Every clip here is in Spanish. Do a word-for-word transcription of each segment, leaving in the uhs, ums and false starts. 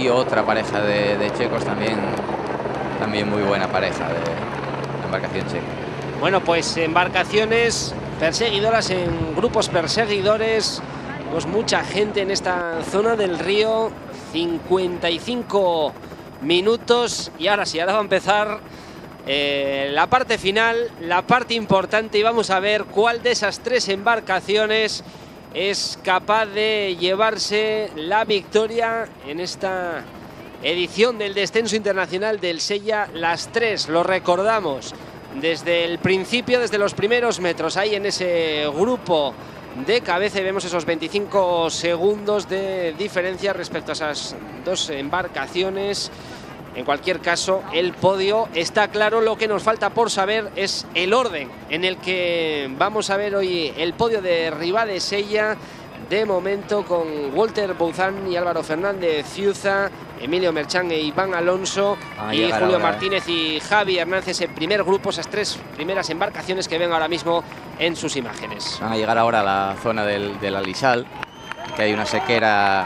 Y otra pareja de, de checos también, también muy buena pareja de, de embarcación checa. Bueno, pues embarcaciones perseguidoras en grupos perseguidores. Pues mucha gente en esta zona del río. cincuenta y cinco minutos. Y ahora sí, ahora va a empezar eh, la parte final, la parte importante. Y vamos a ver cuál de esas tres embarcaciones es capaz de llevarse la victoria en esta edición del descenso internacional del Sella. Las tres, lo recordamos, desde el principio, desde los primeros metros, ahí en ese grupo de cabeza, y vemos esos veinticinco segundos de diferencia respecto a esas dos embarcaciones. En cualquier caso, el podio está claro. Lo que nos falta por saber es el orden en el que vamos a ver hoy el podio de Ribadesella. De momento con Walter Bouzán y Álvaro Fernández Fiuza, Emilio Merchan e Iván Alonso y Julio ahora, Martínez y Javi Hernández en primer grupo. Esas tres primeras embarcaciones que ven ahora mismo en sus imágenes. Van a llegar ahora a la zona del, del Alisal, que hay una sequera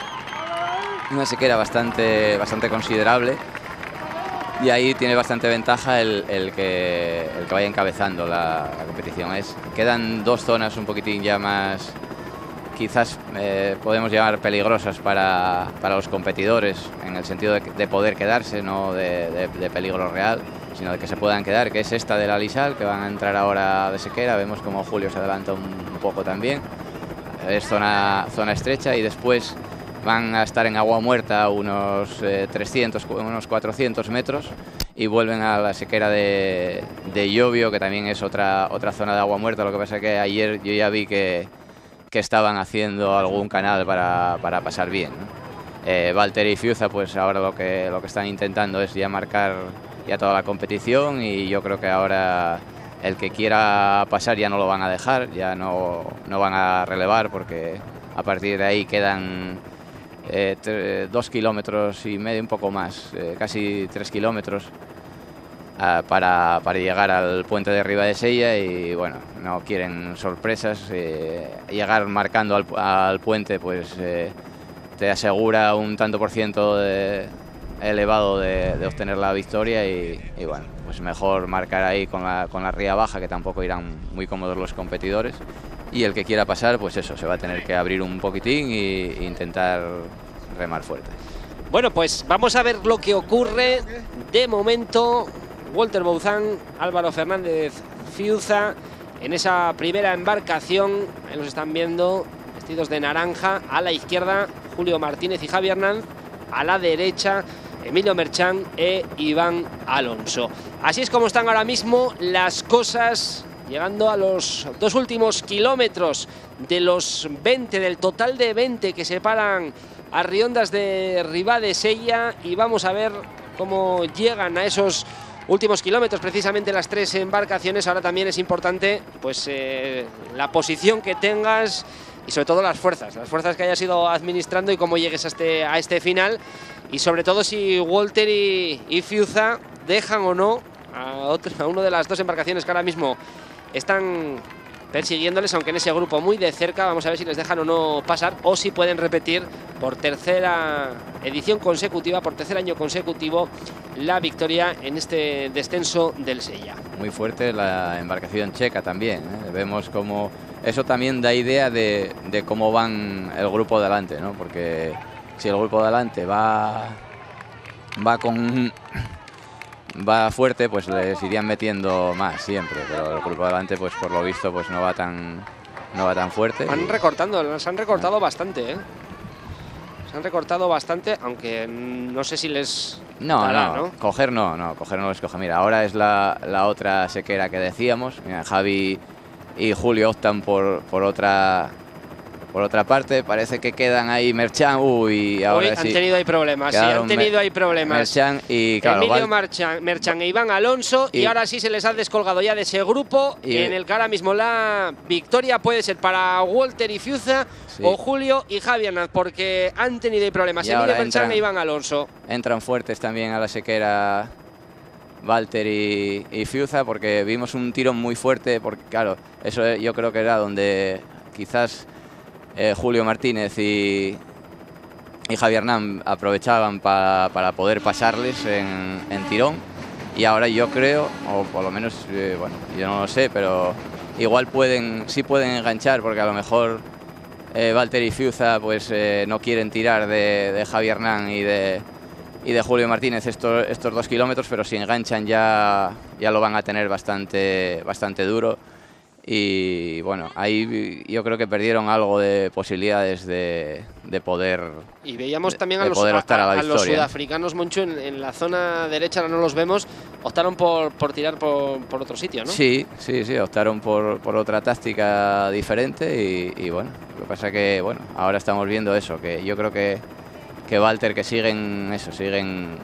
una sequera bastante, bastante considerable, y ahí tiene bastante ventaja el, el, que, el que vaya encabezando la, la competición. Es, quedan dos zonas un poquitín ya más, quizás eh, podemos llamar peligrosas para, para los competidores, en el sentido de, de poder quedarse, no de, de, de peligro real, sino de que se puedan quedar, que es esta del Alisal, que van a entrar ahora de sequera. Vemos como Julio se adelanta un, un poco también. Es zona, zona estrecha, y después van a estar en agua muerta unos eh, trescientos, unos cuatrocientos metros, y vuelven a la sequera de, de Llobio, que también es otra, otra zona de agua muerta. Lo que pasa es que ayer yo ya vi que, que estaban haciendo algún canal para, para pasar bien, ¿no? eh, Valtteri y Fiuza, pues ahora lo que, lo que están intentando es ya marcar ya toda la competición, y yo creo que ahora el que quiera pasar ya no lo van a dejar, ya no, no van a relevar, porque a partir de ahí quedan Eh, dos kilómetros y medio, un poco más, eh, casi tres kilómetros eh, para, para llegar al puente de Ribadesella, y bueno, no quieren sorpresas. Eh, llegar marcando al, al puente pues eh, te asegura un tanto por ciento de, elevado de, de obtener la victoria, y, y bueno, pues mejor marcar ahí con la, con la ría baja, que tampoco irán muy cómodos los competidores. Y el que quiera pasar, pues eso, se va a tener que abrir un poquitín e intentar remar fuerte. Bueno, pues vamos a ver lo que ocurre. De momento, Walter Bouzán, Álvaro Fernández Fiuza en esa primera embarcación. Ahí los están viendo, vestidos de naranja. A la izquierda, Julio Martínez y Javi Hernández. A la derecha, Emilio Merchan e Iván Alonso. Así es como están ahora mismo las cosas, llegando a los dos últimos kilómetros de los veinte, del total de veinte que separan a Riondas de Ribadesella, y vamos a ver cómo llegan a esos últimos kilómetros precisamente las tres embarcaciones. Ahora también es importante pues eh, la posición que tengas, y sobre todo las fuerzas, las fuerzas que hayas ido administrando, y cómo llegues a este, a este final, y sobre todo si Walter y, y Fiuza dejan o no a, otro, a una de las dos embarcaciones que ahora mismo están persiguiéndoles, aunque en ese grupo muy de cerca. Vamos a ver si les dejan o no pasar, o si pueden repetir por tercera edición consecutiva, por tercer año consecutivo, la victoria en este descenso del Sella. Muy fuerte la embarcación checa también, ¿eh? Vemos como eso también da idea de, de cómo van el grupo de adelante, ¿no? Porque si el grupo de adelante va, va con... va fuerte, pues les irían metiendo más siempre, pero el grupo de adelante, pues por lo visto, pues no va tan no va tan fuerte. Van y... recortando, los han recortado ah. bastante, ¿eh? Se han recortado bastante, aunque no sé si les no, dará, no, ¿no? Coger no, no, coger no les coge. Mira, ahora es la, la otra sequera que decíamos. Mira, Javi y Julio optan por, por otra... Por otra parte, parece que quedan ahí Merchan. Uy, ahora Uy, sí. Han tenido ahí problemas, sí, han tenido ahí problemas. Merchan y claro, Emilio Val... Merchan, Merchan e Iván Alonso. Y, y ahora sí se les ha descolgado ya de ese grupo. Y en el que ahora mismo la victoria puede ser para Walter y Fiuza, sí, o Julio y Javier Hernández, porque han tenido ahí problemas. Y Emilio Merchan entran, e Iván Alonso. Entran fuertes también a la sequera Walter y, y Fiuza, porque vimos un tirón muy fuerte. Porque claro, eso yo creo que era donde quizás... Eh, Julio Martínez y, y Javier Hernán aprovechaban pa, para poder pasarles en, en tirón, y ahora yo creo, o por lo menos, eh, bueno, yo no lo sé, pero igual pueden, sí pueden enganchar, porque a lo mejor eh, Valtteri y Fiuza pues eh, no quieren tirar de, de Javier Hernán y de, y de Julio Martínez estos, estos dos kilómetros, pero si enganchan ya, ya lo van a tener bastante, bastante duro. Y bueno, ahí yo creo que perdieron algo de posibilidades de, de poder y veíamos de, también a de los, poder optar a, a, la a los victoria. sudafricanos, Moncho, en, en la zona derecha, ahora no los vemos, optaron por, por tirar por, por otro sitio, ¿no? Sí, sí, sí, optaron por, por otra táctica diferente y, y bueno, lo que pasa que bueno, ahora estamos viendo eso, que yo creo que, que Valter, que siguen eso, siguen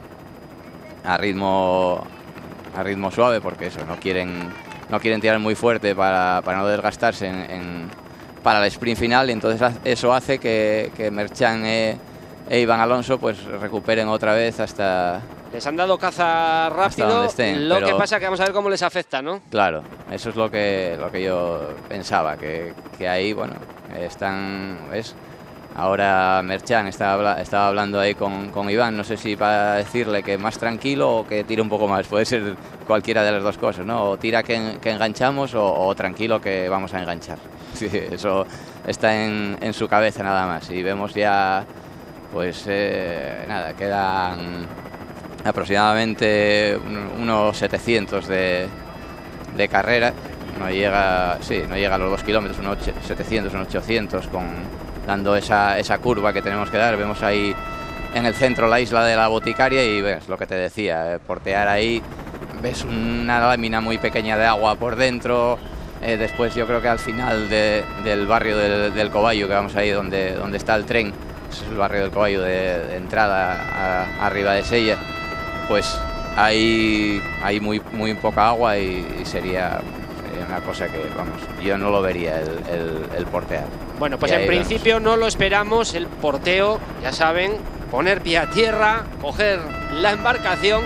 a ritmo, a ritmo suave, porque eso, no quieren... no quieren tirar muy fuerte para, para no desgastarse en, en, para el sprint final, y entonces eso hace que, que Merchan e, e Iván Alonso pues recuperen otra vez hasta... Les han dado caza rápido, estén, lo pero, que pasa que vamos a ver cómo les afecta, ¿no? Claro, eso es lo que, lo que yo pensaba, que, que ahí, bueno, están... ¿ves? Ahora Merchan estaba, estaba hablando ahí con, con Iván, no sé si para decirle que más tranquilo o que tire un poco más, puede ser cualquiera de las dos cosas, ¿no? O tira que, que enganchamos o, o tranquilo que vamos a enganchar. Sí, eso está en, en su cabeza nada más. Y vemos ya, pues eh, nada, quedan aproximadamente unos setecientos de, de carrera, no llega, sí, no llega a los dos kilómetros, unos setecientos, unos ochocientos con... dando esa, esa curva que tenemos que dar. Vemos ahí en el centro la isla de la Boticaria y ves lo que te decía, eh, portear ahí, ves una lámina muy pequeña de agua por dentro, eh, después yo creo que al final de, del barrio del, del Coballo, que vamos ahí donde, donde está el tren, es el barrio del Coballo de, de entrada a, arriba de Sella, pues hay, hay muy, muy poca agua y, y sería, sería una cosa que, vamos, yo no lo vería el, el, el portear. Bueno, pues y en principio vemos. No lo esperamos, el porteo, ya saben, poner pie a tierra, coger la embarcación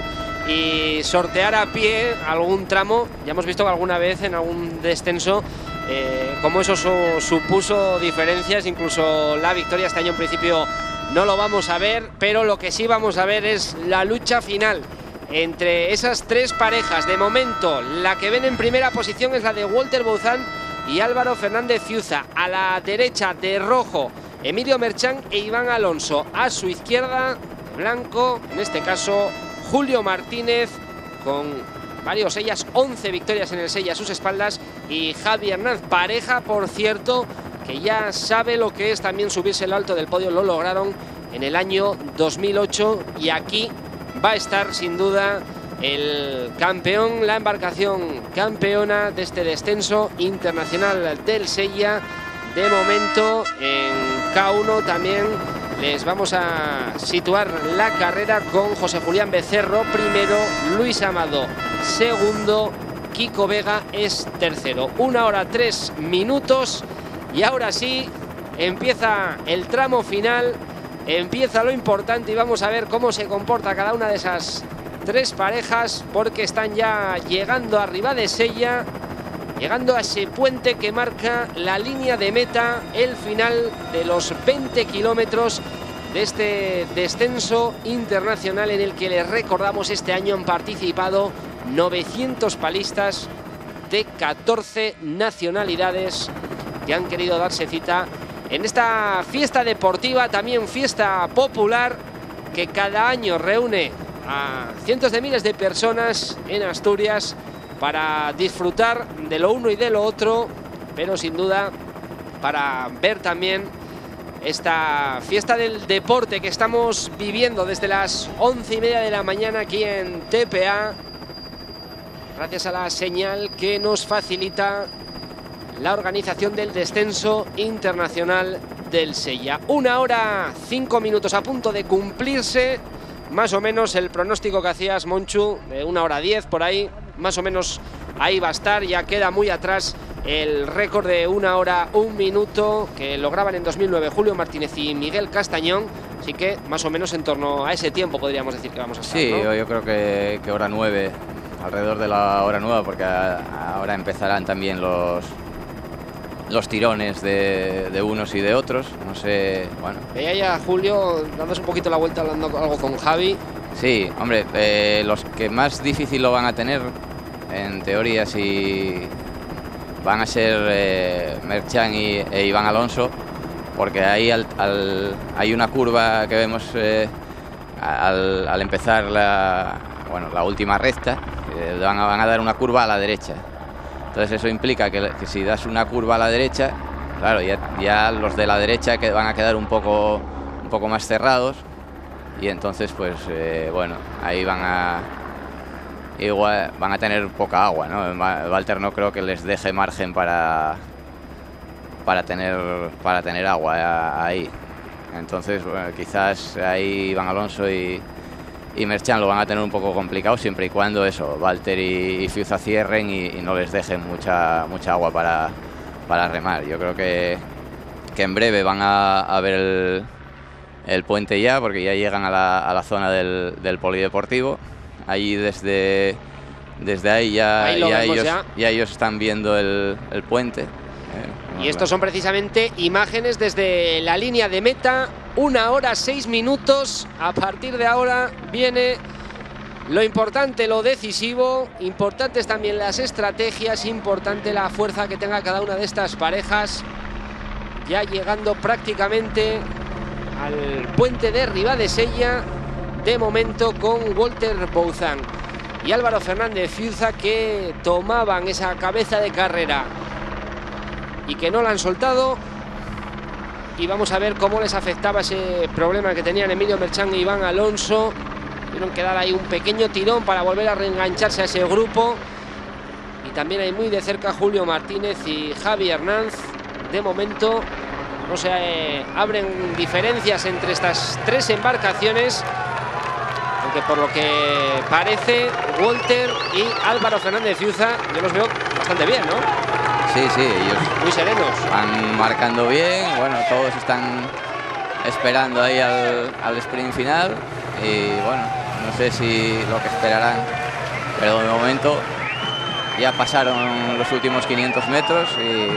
y sortear a pie algún tramo. Ya hemos visto alguna vez en algún descenso eh, cómo eso su, supuso diferencias, incluso la victoria. Este año en principio no lo vamos a ver, pero lo que sí vamos a ver es la lucha final entre esas tres parejas. De momento, la que ven en primera posición es la de Walter Bouzan y Álvaro Fernández Fiuza. A la derecha, de rojo, Emilio Merchan e Iván Alonso. A su izquierda, de blanco, en este caso, Julio Martínez, con varios sellas, once victorias en el Sella a sus espaldas, y Javi Hernán. Pareja, por cierto, que ya sabe lo que es también subirse al alto del podio. Lo lograron en el año dos mil ocho y aquí va a estar sin duda el campeón, la embarcación campeona de este descenso internacional del Sella. De momento en K uno también les vamos a situar la carrera con José Julián Becerro primero, Luis Amado segundo, Kiko Vega es tercero. Una hora tres minutos y ahora sí empieza el tramo final, empieza lo importante y vamos a ver cómo se comporta cada una de esas tres parejas, porque están ya llegando arriba de Sella, llegando a ese puente que marca la línea de meta, el final de los veinte kilómetros de este descenso internacional en el que, les recordamos, este año han participado novecientos palistas de catorce nacionalidades que han querido darse cita en esta fiesta deportiva, también fiesta popular, que cada año reúne a cientos de miles de personas en Asturias para disfrutar de lo uno y de lo otro, pero sin duda para ver también esta fiesta del deporte que estamos viviendo desde las once y media de la mañana aquí en T P A, gracias a la señal que nos facilita la organización del descenso internacional del Sella. Una hora cinco minutos a punto de cumplirse. Más o menos el pronóstico que hacías, Monchu, de una hora diez por ahí, más o menos ahí va a estar. Ya queda muy atrás el récord de una hora un minuto que lograban en dos mil nueve Julio Martínez y Miguel Castañón. Así que más o menos en torno a ese tiempo podríamos decir que vamos a estar, sí, ¿no? yo, yo creo que, que hora nueve, alrededor de la hora nueva, porque a, ahora empezarán también los los tirones de, de unos y de otros. No sé, bueno. Veía ya Julio dándose un poquito la vuelta hablando algo con Javi. Sí, hombre, eh, los que más difícil lo van a tener, en teoría, si van a ser eh, Merchan y, e Iván Alonso, porque ahí al, al, hay una curva que vemos eh, al, al empezar la, bueno, la última recta, eh, van, a, van a dar una curva a la derecha. Entonces eso implica que, que si das una curva a la derecha, claro, ya, ya los de la derecha que van a quedar un poco, un poco más cerrados. Y entonces, pues, eh, bueno, ahí van a igual van a tener poca agua, ¿no? Walter no creo que les deje margen para para tener para tener agua ahí. Entonces, bueno, quizás ahí Iván Alonso y, y Merchan lo van a tener un poco complicado, siempre y cuando eso, Walter y, y Fiuza cierren y, y no les dejen mucha mucha agua para, para remar. Yo creo que, que en breve van a, a ver el el puente ya, porque ya llegan a la, a la zona del, del polideportivo. Allí desde, desde ahí ya, ahí ya, ellos, ya. ya ellos están viendo el, el puente. Eh, y estos son precisamente imágenes desde la línea de meta, una hora seis minutos. A partir de ahora viene lo importante, lo decisivo, importantes también las estrategias, importante la fuerza que tenga cada una de estas parejas, ya llegando prácticamente al puente de Ribadesella, de momento con Walter Bouzan y Álvaro Fernández Fiuza, que tomaban esa cabeza de carrera y que no la han soltado. Y vamos a ver cómo les afectaba ese problema que tenían Emilio Merchan e Iván Alonso. Tuvieron que dar ahí un pequeño tirón para volver a reengancharse a ese grupo. Y también hay muy de cerca Julio Martínez y Javi Hernández. De momento no se eh, abren diferencias entre estas tres embarcaciones, aunque por lo que parece Walter y Álvaro Fernández Fiuza, yo los veo bastante bien, ¿no? Sí, sí, ellos muy serenos. Van marcando bien, bueno, todos están esperando ahí al, al sprint final y bueno, no sé si lo que esperarán, pero de momento ya pasaron los últimos quinientos metros y...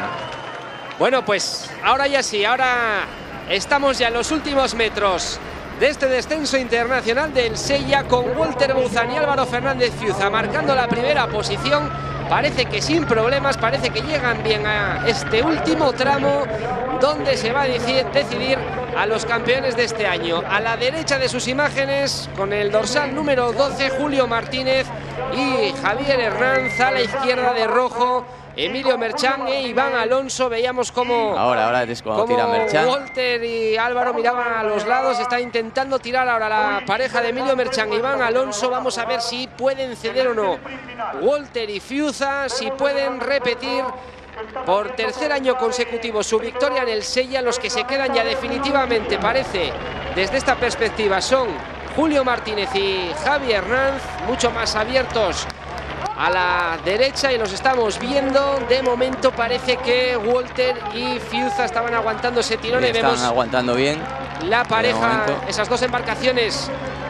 Bueno, pues ahora ya sí, ahora estamos ya en los últimos metros de este descenso internacional del Sella, con Walter Bouzan y Álvaro Fernández Fiuza marcando la primera posición. Parece que sin problemas, parece que llegan bien a este último tramo donde se va a decidir a los campeones de este año. A la derecha de sus imágenes, con el dorsal número doce, Julio Martínez y Javier Hernández. A la izquierda de rojo, Emilio Merchan e Iván Alonso. Veíamos cómo, ahora, ahora es cuando tira Merchan. Walter y Álvaro miraban a los lados. Está intentando tirar ahora la pareja de Emilio Merchan e Iván Alonso. Vamos a ver si pueden ceder o no Walter y Fiuza, si pueden repetir por tercer año consecutivo su victoria en el Sella. Los que se quedan ya definitivamente, parece, desde esta perspectiva, son Julio Martínez y Javi Hernández, mucho más abiertos a la derecha, y los estamos viendo. De momento parece que Walter y Fiuza estaban aguantando ese tirón. Y vemos aguantando bien la pareja, esas dos embarcaciones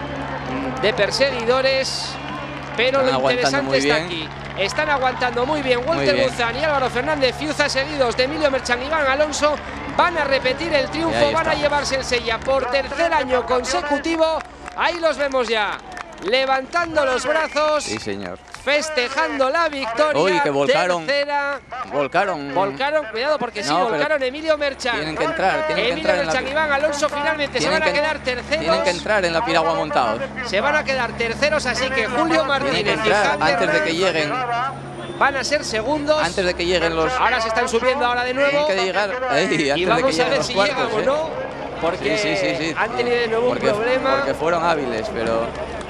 de perseguidores. Pero están lo interesante está bien. aquí. Están aguantando muy bien Walter Bouzan y Álvaro Fernández Fiuza, seguidos de Emilio Merchan y Iván Alonso. Van a repetir el triunfo, van a llevarse el Sella por tercer año consecutivo. Ahí los vemos ya, levantando los brazos. Sí, señor. Festejando la victoria. Uy, que volcaron. Tercera. Volcaron. Volcaron, cuidado, porque sí, no, volcaron Emilio Merchan. Tienen que entrar, tienen Emilio que entrar Merchan en la... y Iván Alonso finalmente se van a quedar terceros. Tienen que entrar en la piragua montados. Se van a quedar terceros, así que Julio Martínez tienen que entrar y Javier antes de que lleguen. Van a ser segundos. Antes de que lleguen los... Ahora se están subiendo ahora de nuevo. Tienen que llegar ahí, antes y vamos de que a ver los si cuartos, llegan ¿eh? o no. Porque sí, sí, sí, sí. han tenido de nuevo porque, un problema. Porque fueron hábiles, pero...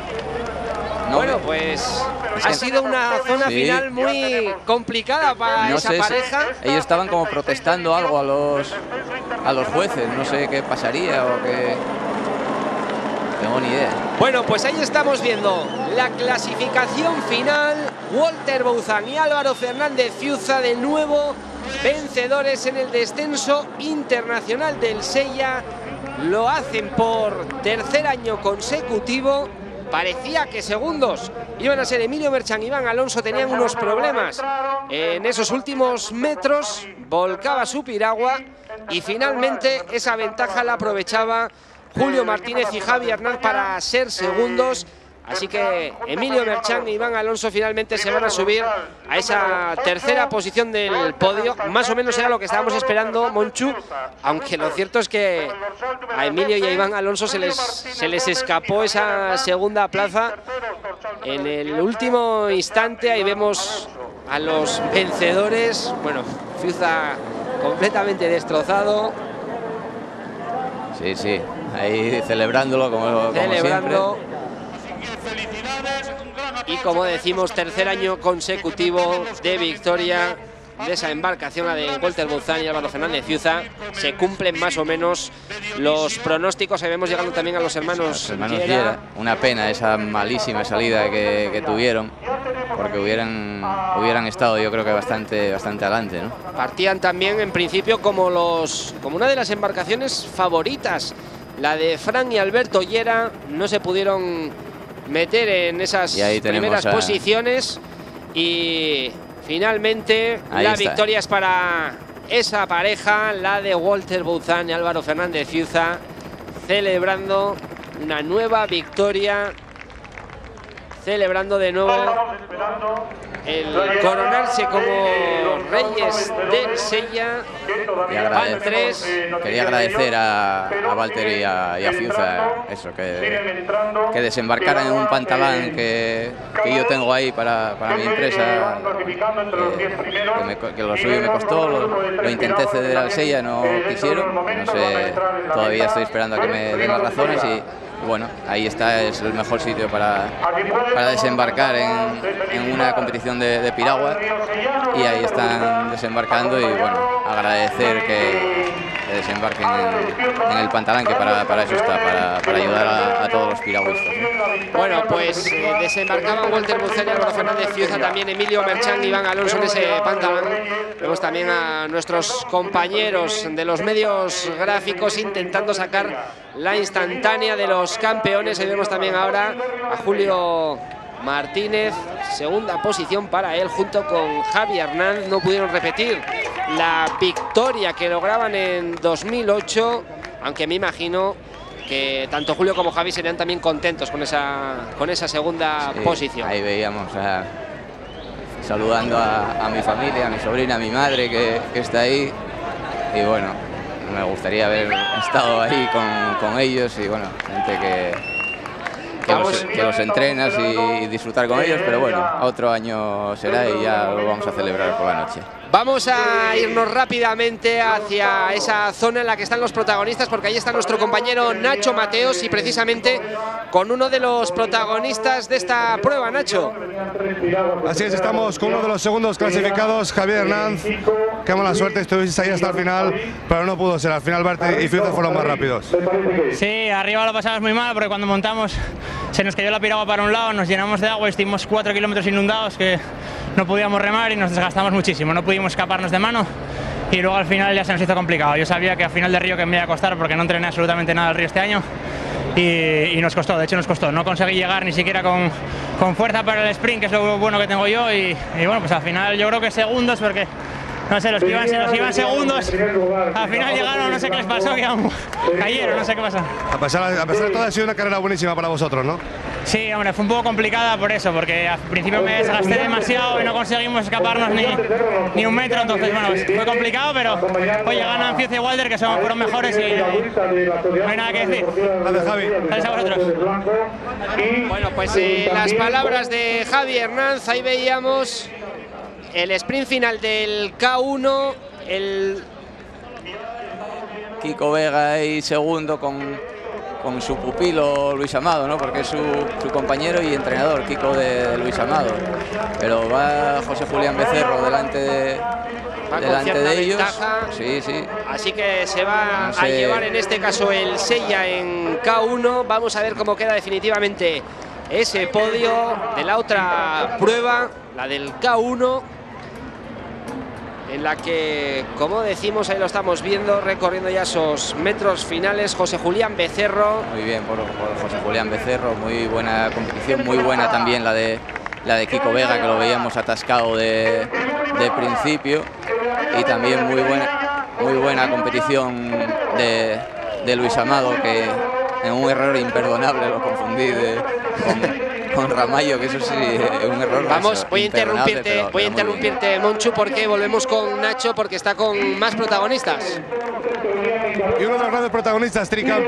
No, bueno, pues ha sido una zona sí. final muy complicada para no esa sé, pareja. Ellos estaban como protestando algo a los a los jueces, no sé qué pasaría o qué... No tengo ni idea. Bueno, pues ahí estamos viendo la clasificación final. Walter Bouzan y Álvaro Fernández Fiuza, de nuevo vencedores en el descenso internacional del Sella. Lo hacen por tercer año consecutivo. parecía que segundos iban a ser Emilio Merchan y Iván Alonso. Tenían unos problemas en esos últimos metros, volcaba su piragua y finalmente esa ventaja la aprovechaba Julio Martínez y Javi Hernández para ser segundos. Así que Emilio Merchan y Iván Alonso finalmente se van a subir a esa tercera posición del podio. Más o menos era lo que estábamos esperando, Monchu, aunque lo cierto es que a Emilio y a Iván Alonso se les, se les escapó esa segunda plaza en el último instante. Ahí vemos a los vencedores. Bueno, Fiuza completamente destrozado. Sí, sí, ahí celebrándolo como, Celebrando. como siempre. Y como decimos, tercer año consecutivo de victoria de esa embarcación, la de Walter Bouzán y Álvaro Fernández Fiuza. Se cumplen más o menos los pronósticos. Ahí vemos llegando también a los hermanos, los hermanos Llera. Llera. Una pena esa malísima salida que, que tuvieron, porque hubieran, hubieran estado yo creo que bastante, bastante adelante, ¿no? Partían también en principio como, los, como una de las embarcaciones favoritas. La de Fran y Alberto Llera no se pudieron meter en esas primeras a... posiciones y finalmente ahí la está. Victoria es para esa pareja, la de Walter Bouzán y Álvaro Fernández Fiuza, celebrando una nueva victoria, celebrando de nuevo el coronarse como reyes del Sella. Y agradecer, quería agradecer a, a Walter y a, y a Fiuza eso, que, que desembarcaran en un pantalán que, que yo tengo ahí para, para mi empresa, que, que, me, que lo suyo me costó, lo, lo intenté ceder al Sella, no quisieron, no sé, todavía estoy esperando a que me den las razones y bueno, ahí está, es el mejor sitio para, para desembarcar en, en una competición de, de piragua y ahí están desembarcando y bueno, agradecer que, que desembarquen en, en el pantalán, que para, para eso está, para, para ayudar a, a todos los piragüistas, ¿no? Bueno, pues eh, desembarcaban Walter Bouzán y Álvaro Fernández Fiuza, también Emilio Merchan y Iván Alonso en ese pantalán. Vemos también a nuestros compañeros de los medios gráficos intentando sacar la instantánea de los campeones. Ahí vemos también ahora a Julio Martínez, segunda posición para él junto con Javi Hernández. No pudieron repetir la victoria que lograban en dos mil ocho, aunque me imagino que tanto Julio como Javi serían también contentos con esa, con esa segunda sí, posición. Ahí veíamos a, saludando a, a mi familia, a mi sobrina, a mi madre que, que está ahí y bueno, me gustaría haber estado ahí con, con ellos y bueno, gente que, que, los, que los entrenas y, y disfrutar con ellos, pero bueno, otro año será y ya lo vamos a celebrar por la noche. Vamos a irnos rápidamente hacia esa zona en la que están los protagonistas, porque ahí está nuestro compañero Nacho Mateos y precisamente con uno de los protagonistas de esta prueba, Nacho. Así es, estamos con uno de los segundos clasificados, Javier Hernández. Qué mala suerte, estuviste ahí hasta el final, pero no pudo ser. Al final Barte y Fiuza fueron más rápidos. Sí, arriba lo pasamos muy mal porque cuando montamos se nos cayó la piragua para un lado, nos llenamos de agua y estuvimos cuatro kilómetros inundados que no podíamos remar y nos desgastamos muchísimo, no pudimos escaparnos de mano y luego al final ya se nos hizo complicado. Yo sabía que al final de río que me iba a costar porque no entrené absolutamente nada al río este año y, y nos costó, de hecho nos costó, no conseguí llegar ni siquiera con, con fuerza para el sprint, que es lo bueno que tengo yo y, y bueno, pues al final yo creo que segundos porque no sé, los que iban, los que iban segundos al final llegaron, no sé qué les pasó, que cayeron, no sé qué pasó. A pesar, a pesar de todo ha sido una carrera buenísima para vosotros, ¿no? Sí, hombre, fue un poco complicada por eso, porque al principio me desgasté demasiado y no conseguimos escaparnos ni, ni un metro, entonces bueno, pues fue complicado, pero oye, ganan Fiuza y Walter, que son, fueron mejores y, y no hay nada que decir. Gracias, Javi. Gracias a vosotros. Bueno, pues eh, las palabras de Javi Hernández, ahí veíamos el sprint final del K uno, el Kiko Vega y segundo con, con su pupilo Luis Amado, ¿no? Porque es su, su compañero y entrenador, Kiko de, de Luis Amado. Pero va José Julián Becerro delante de, delante de ellos. Ventaja. Sí, sí. Así que se va no sé. a llevar en este caso el Sella en K uno. Vamos a ver cómo queda definitivamente ese podio de la otra prueba, la del K uno. en la que, como decimos, ahí lo estamos viendo, recorriendo ya esos metros finales, José Julián Becerro. Muy bien por, por José Julián Becerro, muy buena competición, muy buena también la de, la de Kiko Vega, que lo veíamos atascado de, de principio, y también muy buena, muy buena competición de, de Luis Amado, que en un error imperdonable lo confundí de, con, con Ramallo, que eso sí es un error. Vamos, eso, voy a interrumpirte, pero, voy a pero interrumpirte, Monchu, porque volvemos con Nacho, porque está con más protagonistas. Y uno de los grandes protagonistas, Tricamp.